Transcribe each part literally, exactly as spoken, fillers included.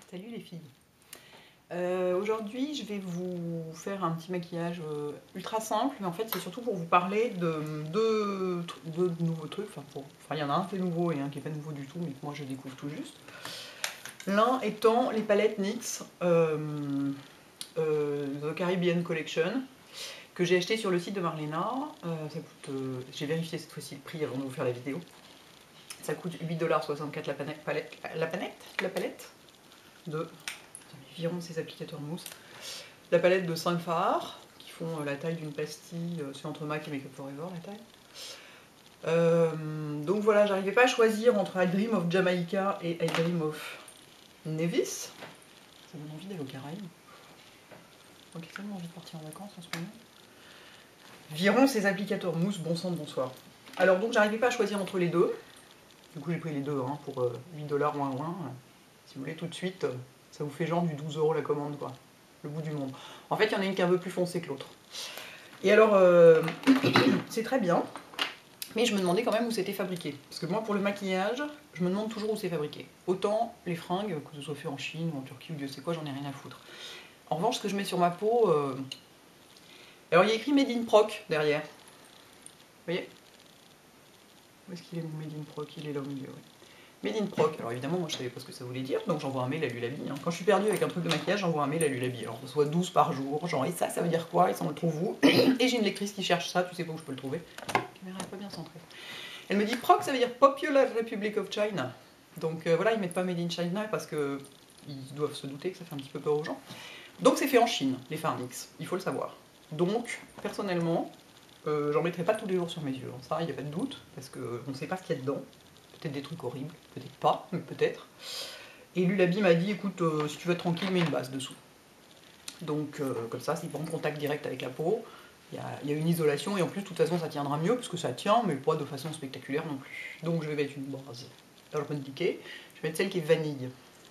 Salut les filles. Euh, Aujourd'hui, je vais vous faire un petit maquillage euh, ultra simple, mais en fait, c'est surtout pour vous parler de deux, deux nouveaux trucs. Enfin, pour, enfin, il y en a un qui est nouveau et un qui n'est pas nouveau du tout, mais que moi je découvre tout juste. L'un étant les palettes N Y X euh, euh, The Caribbean Collection, que j'ai acheté sur le site de Marlena. Euh, ça coûte, euh, j'ai vérifié cette fois-ci le prix avant de vous faire la vidéo. Ça coûte huit dollars soixante-quatre la palette, palette, la palette, la palette de Viron ces applicateurs mousse. La palette de cinq fards qui font la taille d'une pastille, c'est entre MAC et Makeup Forever la taille. Euh, donc voilà, j'arrivais pas à choisir entre I Dream of Jamaica et I Dream of Nevis. Ça donne envie d'aller aux Caraïbes. Donc j'ai tellement envie de partir en vacances en ce moment. Viron ces applicateurs mousse, bon sang de bonsoir. Alors donc j'arrivais pas à choisir entre les deux. Du coup j'ai pris les deux hein, pour euh, huit dollars moins moins. Si vous voulez tout de suite, ça vous fait genre du douze euros la commande quoi. Le bout du monde. En fait, il y en a une qui est un peu plus foncée que l'autre. Et alors, euh, c'est très bien, mais je me demandais quand même où c'était fabriqué. Parce que moi, pour le maquillage, je me demande toujours où c'est fabriqué. Autant les fringues, que ce soit fait en Chine ou en Turquie ou Dieu sait quoi, j'en ai rien à foutre. En revanche, ce que je mets sur ma peau... Euh... Alors, il y a écrit Made in Proc derrière. Vous voyez? Où est-ce qu'il est mon Made in Proc? Il est là au milieu, oui. Made in Proc. Alors évidemment, moi je savais pas ce que ça voulait dire, donc j'envoie un mail à Lulabi. Hein. Quand je suis perdue avec un truc de maquillage, j'envoie un mail à Lulabi. Alors je reçois douze par jour, genre et ça, ça veut dire quoi? Et ça on le trouve où? Et j'ai une lectrice qui cherche ça, tu sais pas où je peux le trouver. La caméra est pas bien centrée. Elle me dit Proc, ça veut dire Popular Republic of China. Donc euh, voilà, ils mettent pas Made in China parce que ils doivent se douter que ça fait un petit peu peur aux gens. Donc c'est fait en Chine, les fards N Y X, il faut le savoir. Donc, personnellement, euh, j'en mettrai pas tous les jours sur mes yeux. Ça, il n'y a pas de doute, parce qu'on ne sait pas ce qu'il y a dedans. Peut-être des trucs horribles, peut-être pas, mais peut-être. Et Lulabi m'a dit, écoute, euh, si tu veux être tranquille, mets une base dessous. Donc, euh, comme ça, c'est pas en contact direct avec la peau. Il y, y a une isolation, et en plus, de toute façon, ça tiendra mieux, parce que ça tient, mais pas de façon spectaculaire non plus. Donc, je vais mettre une base. Alors, je vais indiquer, je vais mettre celle qui est vanille.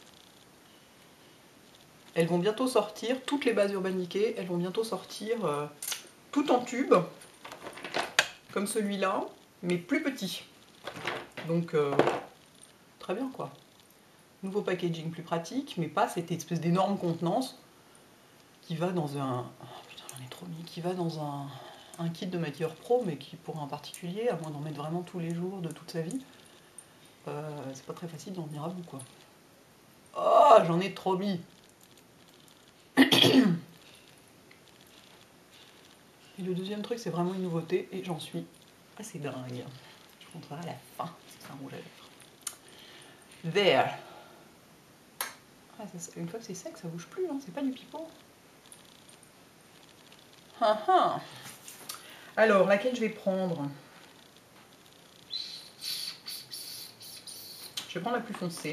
Elles vont bientôt sortir, toutes les bases Urban Decay, elles vont bientôt sortir euh, tout en tube, comme celui-là, mais plus petit. Donc, euh, très bien quoi. Nouveau packaging plus pratique, mais pas cette espèce d'énorme contenance qui va dans un... Oh, putain, j'en ai trop mis. Qui va dans un, un kit de maquilleur pro, mais qui pour un particulier, à moins d'en mettre vraiment tous les jours de toute sa vie, euh, c'est pas très facile d'en venir à bout quoi. Oh, j'en ai trop mis. Et le deuxième truc, c'est vraiment une nouveauté, et j'en suis assez dingue. Je vous montrerai à la fin, c'est un rouge à lèvres. There. Ah, ça, une fois que c'est sec, ça bouge plus, hein, c'est pas du pipeau. Ah, ah. Alors, laquelle je vais prendre? Je vais prendre la plus foncée.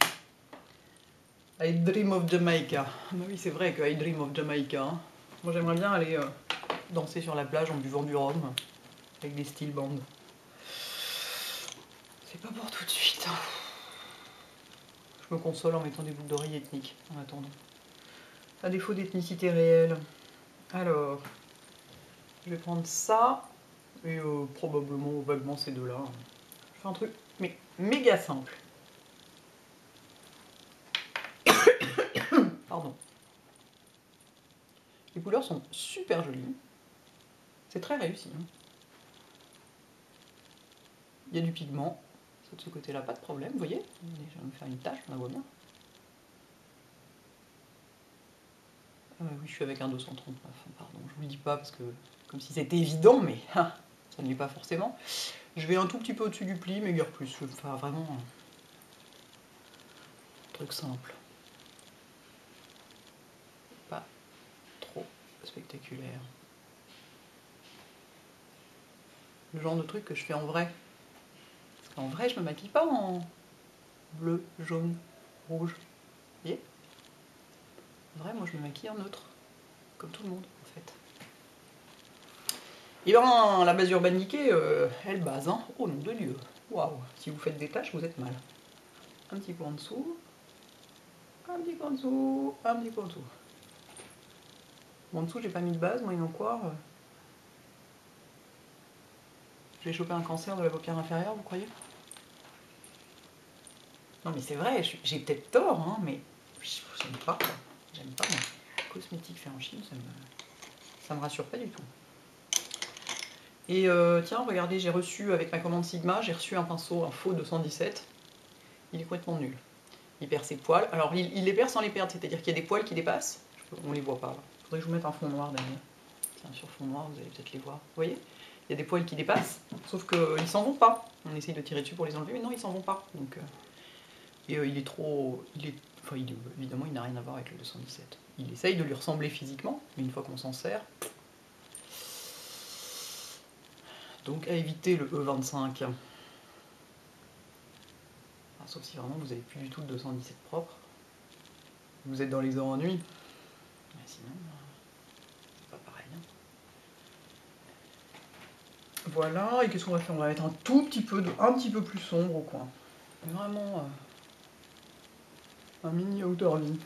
I Dream of Jamaica. Bah oui, c'est vrai que I Dream of Jamaica. Hein. Moi, j'aimerais bien aller euh, danser sur la plage en buvant du rhum avec des steel bands. C'est pas pour tout de suite. Hein. Je me console en mettant des boucles d'oreilles ethniques en attendant. À défaut d'ethnicité réelle. Alors, je vais prendre ça et euh, probablement vaguement ces deux-là. Je fais un truc mais méga simple. Pardon. Les couleurs sont super jolies. C'est très réussi. Hein. Il y a du pigment. Ça de ce côté-là, pas de problème. Vous voyez? Je vais me faire une tache, on la voit bien. Euh, oui, je suis avec un deux cent trente-neuf. Pardon, je vous le dis pas parce que comme si c'était évident, mais hein, ça ne l'est pas forcément. Je vais un tout petit peu au-dessus du pli, mais guère plus. Je vais faire vraiment un truc simple. Pas trop spectaculaire. Le genre de truc que je fais en vrai. Parce qu'en vrai, je me maquille pas en bleu, jaune, rouge. Vous voyez? En vrai, moi, je me maquille en neutre. Comme tout le monde, en fait. Et ben, la base Urban Decay, euh, elle base, hein. Oh nom de Dieu. Waouh. Si vous faites des tâches, vous êtes mal. Un petit peu en dessous. Un petit peu en dessous. Un petit peu en dessous. Bon, en dessous, j'ai pas mis de base, moyennant quoi. Euh... J'ai chopé un cancer de la paupière inférieure, vous croyez? Non mais c'est vrai, j'ai peut-être tort, hein, mais j'aime pas. J'aime pas, moi. Cosmétique fait en Chine, ça me, ça me rassure pas du tout. Et euh, tiens, regardez, j'ai reçu avec ma commande Sigma, j'ai reçu un pinceau, un faux deux cent dix-sept. Il est complètement nul. Il perd ses poils. Alors, il, il les perd sans les perdre, c'est-à-dire qu'il y a des poils qui dépassent. On les voit pas. Là. Faudrait que je vous mette un fond noir derrière. Tiens, sur fond noir, vous allez peut-être les voir. Vous voyez? Il y a des poils qui dépassent, sauf qu'ils s'en vont pas. On essaye de tirer dessus pour les enlever, mais non, ils s'en vont pas. Donc, euh, et euh, il est trop... Il est, enfin, il est, évidemment, il n'a rien à voir avec le deux cent dix-sept. Il essaye de lui ressembler physiquement, mais une fois qu'on s'en sert... Donc, à éviter le E vingt-cinq. Ah, sauf si vraiment vous n'avez plus du tout de deux cent dix-sept propre. Vous êtes dans les heures en nuit. Mais sinon, c'est pas pareil. Hein. Voilà, et qu'est-ce qu'on va faire? On va mettre un tout petit peu, de, un petit peu plus sombre au coin. Vraiment euh, un mini outer vie.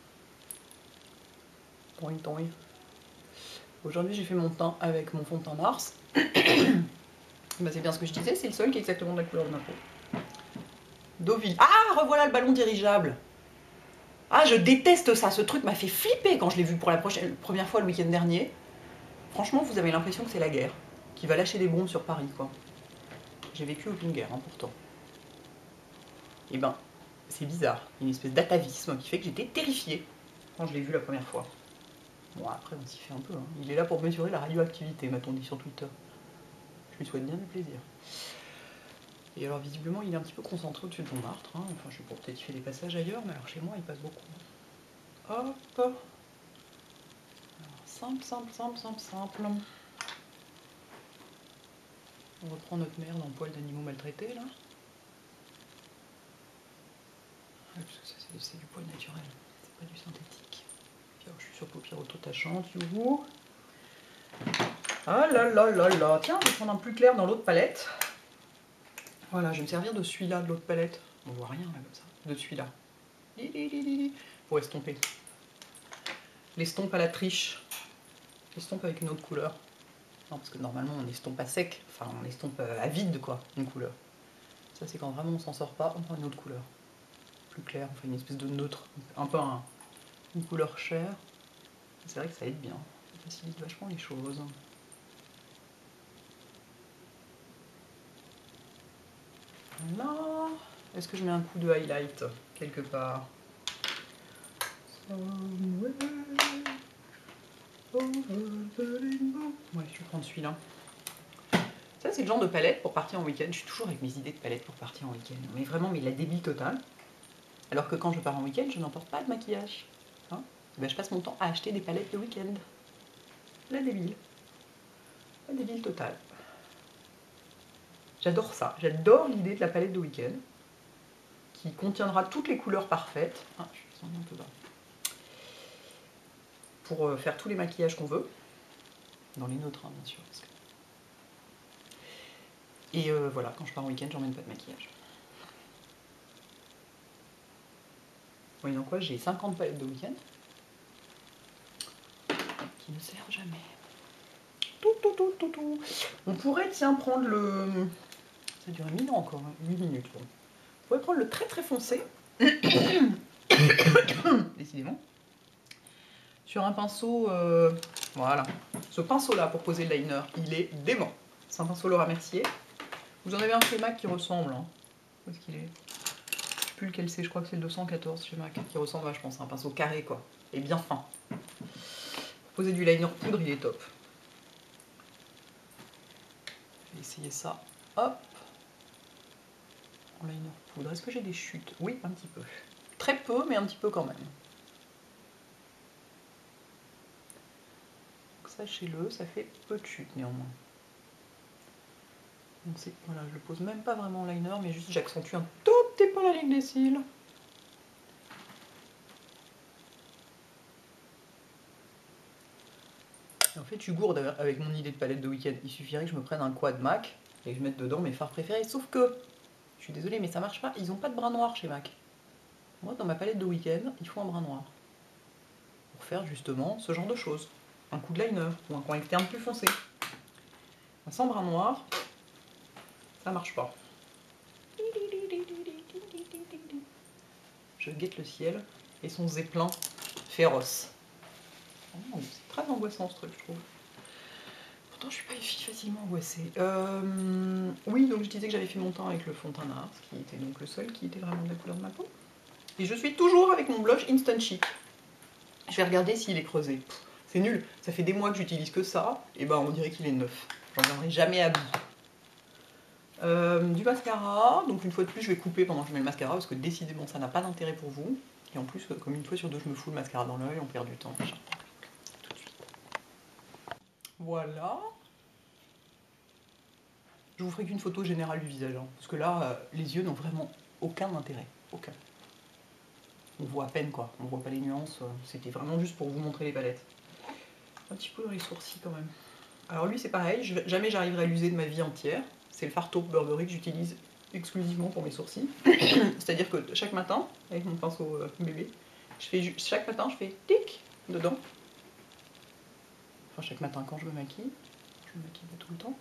Toing, toing. Aujourd'hui, j'ai fait mon teint avec mon fond de teint Mars. Bah, c'est bien ce que je disais, c'est le seul qui est exactement de la couleur de ma peau. Deauville. Ah, revoilà le ballon dirigeable. Ah, je déteste ça, ce truc m'a fait flipper quand je l'ai vu pour la prochaine, première fois le week-end dernier. Franchement, vous avez l'impression que c'est la guerre, qui va lâcher des bombes sur Paris, quoi. J'ai vécu aucune guerre, hein, pourtant. Et ben, c'est bizarre, une espèce d'atavisme qui fait que j'étais terrifiée quand je l'ai vu la première fois. Bon, après, on s'y fait un peu, hein. Il est là pour mesurer la radioactivité, m'a-t-on dit sur Twitter. Je lui souhaite bien du plaisir. Et alors, visiblement, il est un petit peu concentré au-dessus de Montmartre, hein. Enfin, je sais pas, peut-être qu'il fait des passages ailleurs, mais alors chez moi, il passe beaucoup. Hop. Alors, simple, simple, simple, simple, simple. On reprend notre merde en poil d'animaux maltraités, là. Ouais, parce que ça, c'est du poil naturel, c'est pas du synthétique. Puis alors, je suis sur paupières auto-tachantes, youhou. Ah là là là là. Tiens, je vais prendre un plus clair dans l'autre palette. Voilà, je vais me servir de celui-là, de l'autre palette. On voit rien, là, comme ça. De celui-là. Pour estomper. L'estompe à la triche. L'estompe avec une autre couleur. Non, parce que normalement, on estompe à sec. Enfin, on estompe à vide, quoi, une couleur. Ça, c'est quand vraiment on s'en sort pas, on prend une autre couleur. Plus claire, on fait une espèce de neutre. Un peu un, une couleur chère. C'est vrai que ça aide bien. Ça facilite vachement les choses. Là, est-ce que je mets un coup de highlight quelque part? Ouais, je vais prendre celui-là. Ça, c'est le genre de palette pour partir en week-end. Je suis toujours avec mes idées de palette pour partir en week-end. Mais vraiment, mais la débile totale. Alors que quand je pars en week-end, je n'emporte pas de maquillage. Hein, ben, je passe mon temps à acheter des palettes de week-end. La débile. La débile totale. J'adore ça. J'adore l'idée de la palette de week-end qui contiendra toutes les couleurs parfaites. Ah, je suis descendue un peu bas. Pour euh, faire tous les maquillages qu'on veut. Dans les nôtres, hein, bien sûr. Parce que... Et euh, voilà, quand je pars en week-end, j'emmène pas de maquillage. Voyons quoi, j'ai cinquante palettes de week-end qui ne servent jamais. Tout, tout, tout, tout, tout. On pourrait, tiens, prendre le... Ça dure mille ans encore, hein, huit minutes. Bon. On pourrait prendre le très très foncé. Décidément. Sur un pinceau... Euh... Voilà. Ce pinceau-là pour poser le liner, il est dément. C'est un pinceau Laura Mercier. Vous en avez un chez MAC qui ressemble. Hein. Où est-ce qu'il est? Je sais plus lequel c'est, je crois que c'est le deux cent quatorze chez MAC. Qui ressemble vachement, c'est un pinceau carré quoi. Et bien fin. Pour poser du liner poudre, il est top. Je vais essayer ça. Hop. En liner poudre. Est-ce que j'ai des chutes? Oui, un petit peu. Très peu, mais un petit peu quand même. Sachez-le, ça fait peu de chutes néanmoins. Donc c'est, voilà, je le pose même pas vraiment en liner, mais juste j'accentue un tout petit peu la ligne des cils. Et en fait, je suis gourde avec mon idée de palette de week-end. Il suffirait que je me prenne un quad MAC et que je mette dedans mes fards préférés. Sauf que, je suis désolée, mais ça marche pas. Ils n'ont pas de brin noir chez MAC. Moi, dans ma palette de week-end, il faut un brin noir. Pour faire justement ce genre de choses. Un coup de liner ou un coin externe plus foncé. Sans brin noir, ça marche pas. Je guette le ciel et son zeppelin féroce. Oh, c'est très angoissant ce truc, je trouve. Pourtant, je suis pas une fille facilement angoissée. Euh, oui, donc je disais que j'avais fait mon teint avec le fond de teint NARS, qui était donc le seul qui était vraiment de la couleur de ma peau. Et je suis toujours avec mon blush Instant Chic. Je vais regarder s'il est creusé. C'est nul, ça fait des mois que j'utilise que ça, et ben on dirait qu'il est neuf. J'en viendrai jamais à bout. Euh, du mascara, donc une fois de plus je vais couper pendant que je mets le mascara parce que décidément ça n'a pas d'intérêt pour vous. Et en plus, comme une fois sur deux je me fous le mascara dans l'œil, on perd du temps. Tout de suite. Voilà. Je vous ferai qu'une photo générale du visage, hein, parce que là, euh, les yeux n'ont vraiment aucun intérêt. Aucun. On voit à peine quoi, on voit pas les nuances, euh, c'était vraiment juste pour vous montrer les palettes. Un petit peu dans les sourcils quand même. Alors lui c'est pareil, je, jamais j'arriverai à l'user de ma vie entière. C'est le fard taupe Burberry que j'utilise exclusivement pour mes sourcils. C'est-à-dire que chaque matin, avec mon pinceau euh, bébé, je fais chaque matin je fais tic dedans. Enfin chaque matin quand je me maquille, je me maquille pas tout le temps.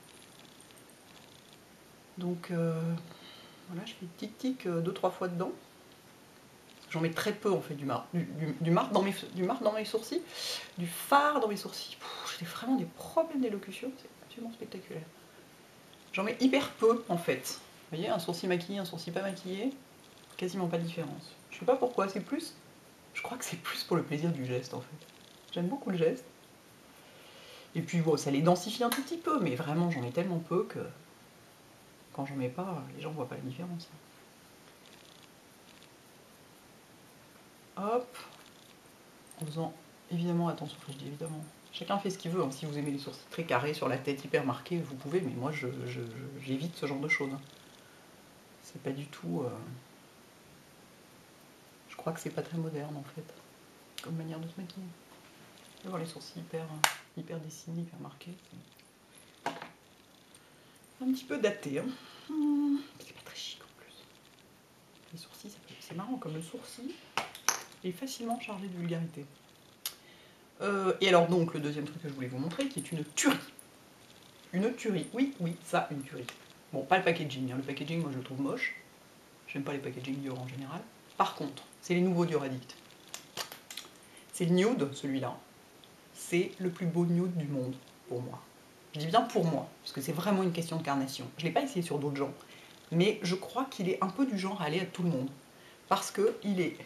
Donc euh, voilà, je fais tic tic euh, deux trois fois dedans. J'en mets très peu en fait du marc, du, du, du marc dans mes, du marc dans mes sourcils, du fard dans mes sourcils. J'ai vraiment des problèmes d'élocution, c'est absolument spectaculaire. J'en mets hyper peu en fait. Vous voyez, un sourcil maquillé, un sourcil pas maquillé, quasiment pas de différence. Je sais pas pourquoi, c'est plus. Je crois que c'est plus pour le plaisir du geste en fait. J'aime beaucoup le geste. Et puis bon, ça les densifie un tout petit peu, mais vraiment j'en mets tellement peu que quand j'en mets pas, les gens voient pas la différence. Hop, en faisant évidemment attention, je dis évidemment, chacun fait ce qu'il veut, hein. Si vous aimez les sourcils très carrés sur la tête, hyper marqués, vous pouvez, mais moi je, je, je, j'évite ce genre de choses. C'est pas du tout... Euh... Je crois que c'est pas très moderne en fait, comme manière de se maquiller. Avoir les sourcils hyper, hyper dessinés, hyper marqués. Un petit peu daté, hein. Mmh, c'est pas très chic en plus. Les sourcils, c'est marrant, comme le sourcil est facilement chargé de vulgarité. Euh, et alors donc, le deuxième truc que je voulais vous montrer, qui est une tuerie. Une tuerie, oui, oui, ça, une tuerie. Bon, pas le packaging, hein. Le packaging, moi je le trouve moche. J'aime pas les packaging Dior en général. Par contre, c'est les nouveaux Dior Addict. C'est le nude, celui-là. C'est le plus beau nude du monde, pour moi. Je dis bien pour moi, parce que c'est vraiment une question de carnation. Je ne l'ai pas essayé sur d'autres gens, mais je crois qu'il est un peu du genre à aller à tout le monde. Parce que il est...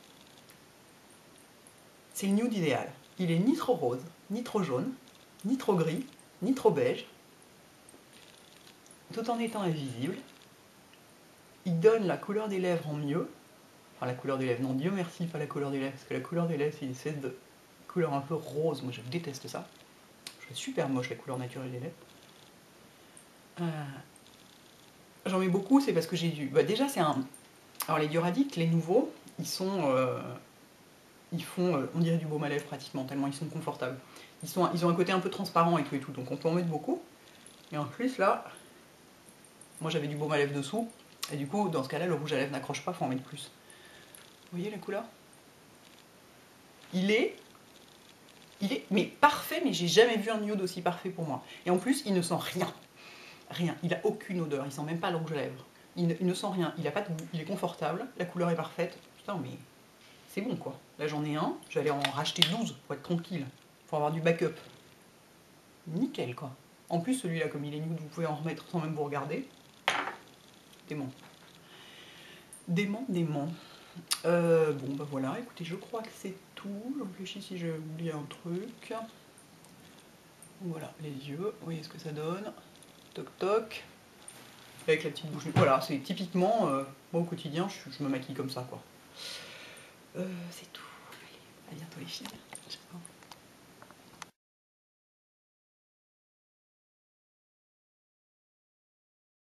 C'est le nude idéal. Il est ni trop rose, ni trop jaune, ni trop gris, ni trop beige, tout en étant invisible. Il donne la couleur des lèvres en mieux. Enfin, la couleur des lèvres, non, Dieu merci, pas la couleur des lèvres, parce que la couleur des lèvres, c'est une espèce de couleur un peu rose. Moi, je déteste ça. Je trouve super moche, la couleur naturelle des lèvres. Euh... J'en mets beaucoup, c'est parce que j'ai dû... Bah, déjà, c'est un... Alors, les Dior Addict, les nouveaux, ils sont... Euh... Ils font, euh, on dirait du baume à lèvres pratiquement, tellement ils sont confortables. Ils, sont... ils ont un côté un peu transparent et tout et tout, donc on peut en mettre beaucoup. Et en plus, là, moi j'avais du baume à lèvres dessous, et du coup, dans ce cas-là, le rouge à lèvres n'accroche pas, faut en mettre plus. Vous voyez la couleur? Il est... Il est mais parfait, mais j'ai jamais vu un nude aussi parfait pour moi. Et en plus, il ne sent rien. Rien. Il a aucune odeur, il sent même pas le rouge à lèvres. Il ne, il ne sent rien, il a pas de goût, il est confortable, la couleur est parfaite. Putain, mais c'est bon quoi. Là j'en ai un, j'allais en racheter douze pour être tranquille, pour avoir du backup. Nickel quoi. En plus, celui-là, comme il est nude, vous pouvez en remettre sans même vous regarder. Dément. Dément, dément. Euh, bon bah voilà, écoutez, je crois que c'est tout. Je réfléchis si j'ai oublié un truc. Voilà, les yeux, vous voyez ce que ça donne. Toc toc. Avec la petite bouche. Voilà, c'est typiquement, euh, moi au quotidien, je, je me maquille comme ça quoi. Euh, c'est tout. Allez, à bientôt les filles.